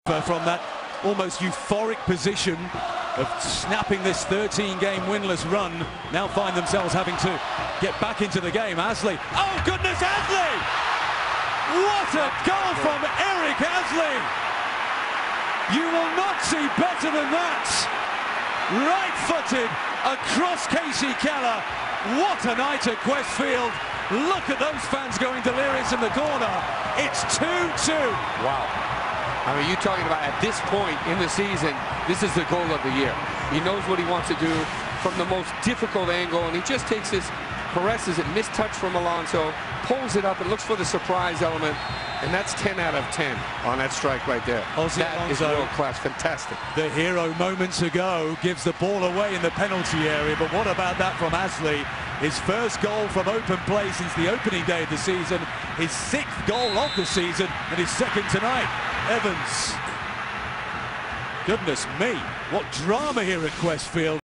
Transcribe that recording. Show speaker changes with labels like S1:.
S1: from that almost euphoric position of snapping this 13-game winless run, now find themselves having to get back into the game. Asley, oh goodness, Asley! What a goal from Eric Asley! You will not see better than that. Right-footed across Kasey Keller. What a night at Questfield. Look at those fans going delirious in the corner. It's 2-2.
S2: Wow. I mean, you're talking about at this point in the season, this is the goal of the year. He knows what he wants to do from the most difficult angle, and he just takes his, caresses it, missed touch from Alonso, pulls it up and looks for the surprise element, and that's 10 out of 10 on that strike right there. That is world-class, fantastic.
S1: The hero moments ago gives the ball away in the penalty area, but what about that from Asley? His first goal from open play since the opening day of the season, his 6th goal of the season, and his 2nd tonight. Evans. Goodness me, what drama here at Questfield.